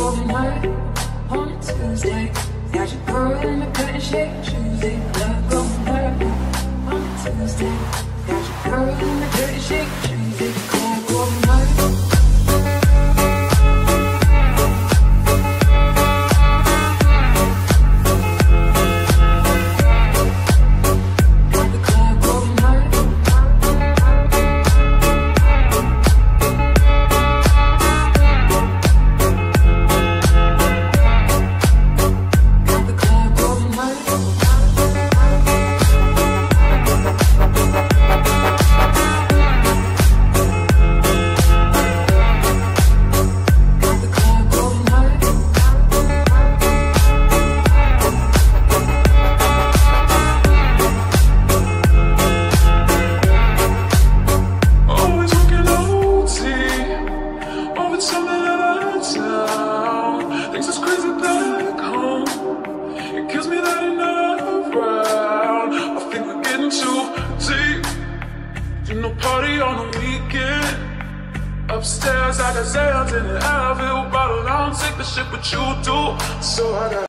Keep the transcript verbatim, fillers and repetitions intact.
going hard on a Tuesday. Got your girl in the cutting shake, choosey. Club going hard on a Tuesday. Got your girl in the cutting shake, choosey. Club going hard. Party on the weekend. Upstairs, I got Zans in the Advil bottle. I don't take the shit, but you do. So I got